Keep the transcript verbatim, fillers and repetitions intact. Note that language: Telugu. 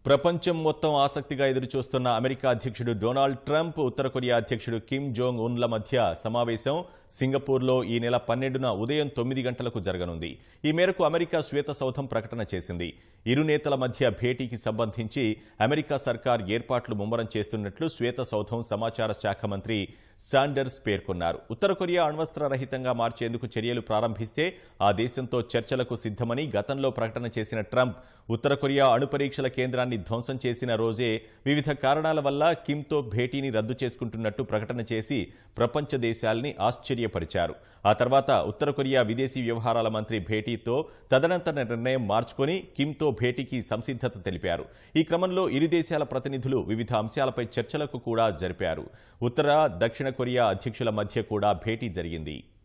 ప్రపంచం మొత్తం ఆసక్తిగా ఎదురుచూస్తున్న అమెరికా అధ్యక్షుడు డొనాల్డ్ ట్రంప్ ఉత్తర కొరియా అధ్యక్షుడు కిమ్ జోంగ్ ఉన్ల మధ్య సమావేశం సింగపూర్లో ఈ నెల పన్నెండున ఉదయం తొమ్మిది గంటలకు జరగనుంది. ఈ మేరకు అమెరికా శ్వేత సౌధం ప్రకటన చేసింది. ఇరు నేతల మధ్య భేటీకి సంబంధించి అమెరికా సర్కార్ ఏర్పాట్లు ముమ్మరం చేస్తున్నట్లు శ్వేత సౌధం సమాచార శాఖ మంత్రి శాండర్స్ పేర్కొన్నారు. ఉత్తర కొరియా అణ్వస్త్ర రహితంగా మార్చేందుకు చర్యలు ప్రారంభిస్తే ఆ దేశంతో చర్చలకు సిద్ధమని గతంలో ప్రకటన చేసిన ట్రంప్ ఉత్తర కొరియా అణు పరీక్షల కేంద్రాన్ని ధ్వంసం చేసిన రోజే వివిధ కారణాల వల్ల కిమ్తో భేటీని రద్దు చేసుకుంటున్నట్టు ప్రకటన చేసి ప్రపంచ దేశాల్ని ఆశ్చర్యపరిచారు. ఆ తర్వాత ఉత్తర కొరియా విదేశీ వ్యవహారాల మంత్రి భేటీతో తదనంతర నిర్ణయం మార్చుకొని కిమ్తో భేటీకి సంసిద్ధత తెలిపారు. ఈ క్రమంలో ఇరు దేశాల ప్రతినిధులు వివిధ అంశాలపై చర్చలకు కూడా జరిపారు. ఉత్తర, దక్షిణ కొరియా అధ్యక్షుల మధ్య కూడా భేటీ జరిగింది.